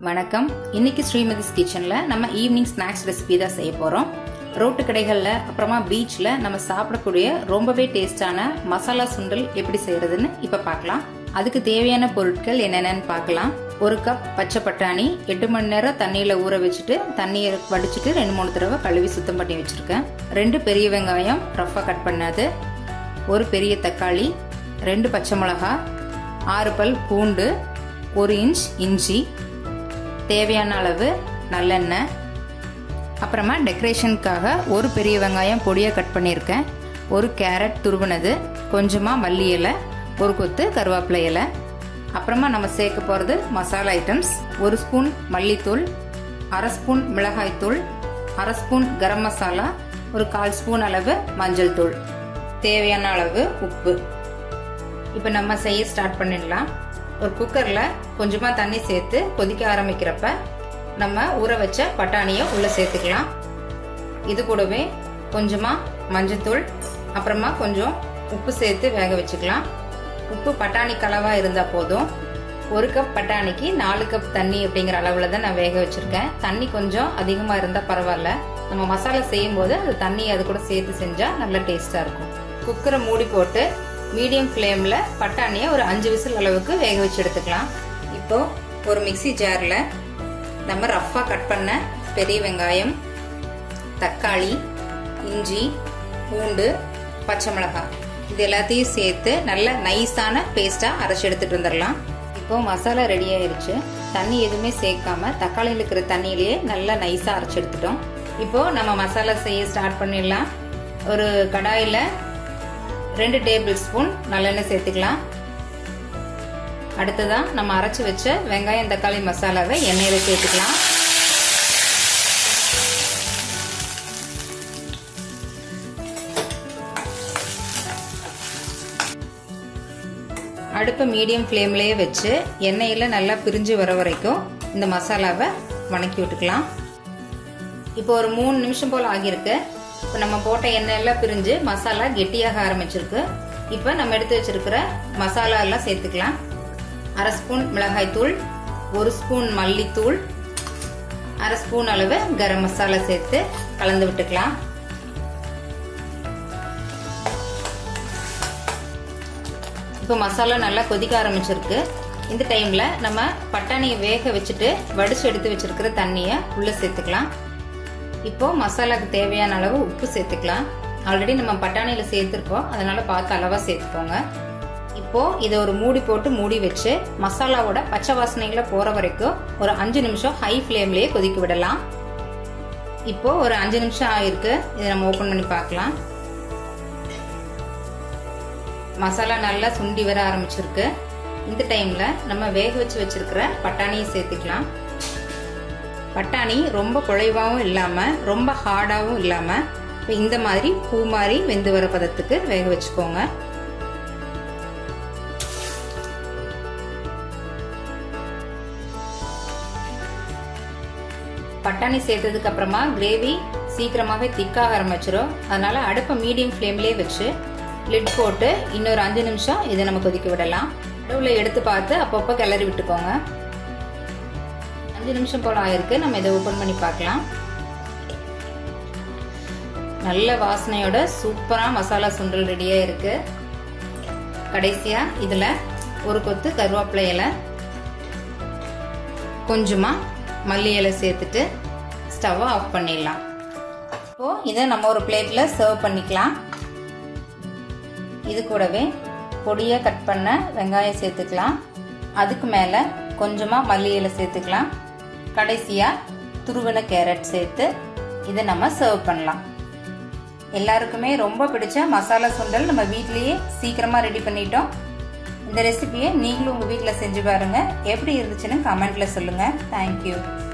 வணக்கம். இன்னைக்கு ஸ்ரீமதிஸ் கிச்சன்ல நம்ம ஈவினிங் ஸ்நாக்ஸ் ரெசிபி தான் செய்ய போறோம். ரோட்டு கடைகள்ல அப்புறமா பீச்ல நம்ம சாப்பிடக்கூடிய ரொம்பவே டேஸ்டான மசாலா சுண்டல் எப்படி செய்யறதுன்னு இப்ப பார்க்கலாம். அதுக்கு தேவையான பொருட்கள் என்னென்னு பார்க்கலாம். ஒரு கப் பச்சை பட்டாணி 8 மணி நேரம் தண்ணியில ஊற வச்சுட்டு தண்ணியை வடிச்சிட்டு 2-3 தடவை கழுவி சுத்தம் பண்ணி வச்சிருக்கேன். 2 பெரிய வெங்காயம் ரஃபா கட் பண்ணது, ஒரு பெரிய தக்காளி, 2 பச்சை மிளகாய், 6 பல் பூண்டு, 1 இன்ச் இஞ்சி, தேவையான அளவு நல்லெண்ணெய், அப்புறமா டெக்கரேஷனுக்காக ஒரு பெரிய வெங்காயம் பொடியா கட் பண்ணியிருக்கேன், ஒரு கேரட் துருவினது, கொஞ்சமா மல்லி இலை, ஒரு கொத்து கருவேப்பிலை இலை. அப்புறமா நம்ம சேர்க்க போறது மசாலா ஐட்டம்ஸ். 1 ஸ்பூன் மல்லித்தூள், 1/2 ஸ்பூன் மிளகாய் தூள், 1/2 ஸ்பூன் கரம் மசாலா, ஒரு 1/4 ஸ்பூன் அளவு மஞ்சள் தூள், தேவையான அளவு உப்பு. இப்ப நம்ம செய்ய ஸ்டார்ட் பண்ணிடலாம். ஒரு குக்கர்ல கொஞ்சமா தண்ணி சேர்த்து கொதிக்க ஆரம்பிக்கிறப்ப நம்ம ஊற வச்ச பட்டாணியை உள்ள சேர்த்துக்கலாம். இது கூடவே கொஞ்சமா மஞ்சத்தூள், அப்புறமா கொஞ்சம் உப்பு சேர்த்து வேக வச்சுக்கலாம். உப்பு பட்டாணி கலவா இருந்தா போதும். 1 கப் பட்டாணிக்கு 4 கப் தண்ணி அப்படிங்கிற அளவுல தான் நான் வேக வச்சிருக்கேன். தண்ணி கொஞ்சம் அதிகமா இருந்தா பரவாயில்ல. நம்ம மசாலா செய்யும் போது அந்த தண்ணி அது கூட சேர்த்து செஞ்சா நல்ல டேஸ்டா இருக்கும். குக்கரை மூடி போட்டு மீடியம் ஃப்ளேம்ல பட்டாணியை ஒரு 5 விசில் அளவுக்கு வேக வச்சு எடுத்துக்கலாம். இப்போ ஒரு மிக்ஸி ஜார்ல நம்ம ரஃபா கட் பண்ண பெரிய வெங்காயம், தக்காளி, இஞ்சி, பூண்டு, பச்சை மிளகாய் இது எல்லாத்தையும் சேர்த்து நல்ல நைஸான பேஸ்டா அரைச்சு எடுத்துட்டு வந்துடலாம். இப்போ மசாலா ரெடி ஆயிருச்சு. தண்ணி எதுவுமே சேர்க்காம தக்காளியில் இருக்கிற தண்ணியிலேயே நல்லா நைஸா அரைச்சு எடுத்துட்டோம். இப்போ நம்ம மசாலா செய்ய ஸ்டார்ட் பண்ணிடலாம். ஒரு கடாயில 2 டேபிள் ஸ்பூன் நல்லெண்ணெய் சேர்த்துக்கலாம். அடுத்ததான் நம்ம அரைச்சு வச்ச வெங்காயம் தக்காளி மசாலாவை எண்ணெயில சேர்த்துக்கலாம். அடுப்பு மீடியம் ஃப்ளேம்லயே வச்சு எண்ணெயில நல்லா பிரிஞ்சு வர வரைக்கும் இந்த மசாலாவை வணக்கி விட்டுக்கலாம். இப்போ ஒரு 3 நிமிஷம் போல ஆகியிருக்கு. இப்போ நம்ம போட்ட எண்ணெய் எல்லாம் பிரிஞ்சு மசாலா கெட்டியாக ஆரம்பிச்சிருக்கு. இப்போ நம்ம எடுத்து வச்சிருக்கிற மசாலா எல்லாம் சேர்த்துக்கலாம். 1/2 ஸ்பூன் மிளகாய் தூள், 1 ஸ்பூன் மல்லித்தூள், 1/2 ஸ்பூன் அளவு கரம் மசாலா சேர்த்து கலந்து விட்டுக்கலாம். இப்போ மசாலா நல்லா கொதிக்க ஆரம்பிச்சிருக்கு. இந்த டைம்ல நம்ம பட்டாணியை வேக வச்சுட்டு வடிச்சு எடுத்து வச்சிருக்கிற தண்ணியை உள்ள சேர்த்துக்கலாம். இப்போ மசாலாக்கு தேவையான அளவு உப்பு சேர்த்துக்கலாம். ஆல்ரெடி நம்ம பட்டாணியில சேர்த்துருக்கோம், அதனால பார்த்து அளவா சேர்த்துக்கோங்க. இப்போ இதை ஒரு மூடி போட்டு மூடி வச்சு மசாலாவோட பச்சை வாசனைகளை போற வரைக்கும் ஒரு 5 நிமிஷம் ஹை ஃப்ளேம்லயே கொதிக்க விடலாம். இப்போ ஒரு 5 நிமிஷம் ஆயிருக்கு. இதை நம்ம ஓபன் பண்ணி பார்க்கலாம். மசாலா நல்லா சுண்டி வர ஆரம்பிச்சிருக்கு. இந்த டைம்ல நம்ம வேக வச்சு வச்சிருக்கிற பட்டாணியை சேர்த்துக்கலாம். பட்டாணி ரொம்ப குழைவாவும் இல்லாம ரொம்ப ஹார்டாவும் இல்லாம இந்த மாதிரி பூ மாதிரி வெந்து வர பதத்துக்கு வேக வச்சுக்கோங்க. பட்டாணி சேர்த்ததுக்கு அப்புறமா கிரேவி சீக்கிரமாவே திக்காக ஆரம்பிச்சிடும். அதனால அடுப்பை மீடியம் ஃப்ளேம்லயே வச்சு லிட் போட்டு இன்னொரு 5 நிமிஷம் இதை நம்ம கொதிக்க விடலாம். நடுவில் எடுத்து பார்த்து அப்பப்போ கிளறி விட்டுக்கோங்க. 5 நிமிஷம் போல ஆயிருக்கு. நம்ம இதை ஓபன் பண்ணி பார்க்கலாம். நல்ல வாசனையோட சூப்பரா மசாலா சுண்டல் ரெடியா இருக்கு. கடைசியா இதுல ஒரு கொத்து கருவேப்பிலை இலை, கொஞ்சமா மல்லி இலை சேர்த்துட்டு ஸ்டவ் ஆஃப் பண்ணிடலாம். இப்போ இதை நம்ம ஒரு பிளேட்ல சர்வ் பண்ணிக்கலாம். இது கூடவே பொடியா கட் பண்ண வெங்காயம் சேர்த்துக்கலாம். அதுக்கு மேல கொஞ்சமா மல்லி இலை சேர்த்துக்கலாம். கடைசியா துருவின கேரட் சேர்த்து இதை நம்ம சர்வ் பண்ணலாம். எல்லாருக்குமே ரொம்ப பிடிச்ச மசாலா சுண்டல் நம்ம வீட்லயே சீக்கிரமா ரெடி பண்ணிட்டோம். இந்த ரெசிபியை நீங்களும் உங்க வீட்ல செஞ்சு பாருங்க. எப்படி இருந்துச்சுன்னு கமெண்ட்ல சொல்லுங்க. தேங்க்யூ.